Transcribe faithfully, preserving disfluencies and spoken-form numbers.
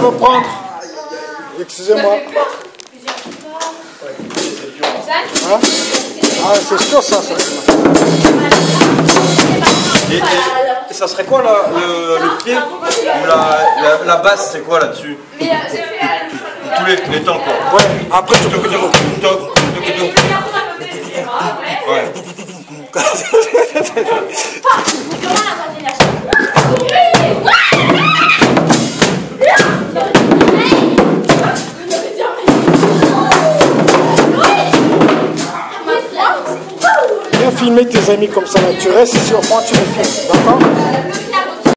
reprendre. Excusez-moi. Hein? Ah, c'est sûr ça, ça. Et, et, et ça serait quoi là, le, le pied ou la, la, la basse, c'est quoi là-dessus? Tous les, les temps quoi. Ouais, après tu peux dire. Ouais. Viens filmer tes amis comme ça là. Tu restes ici au fond, tu les filmes. D'accord?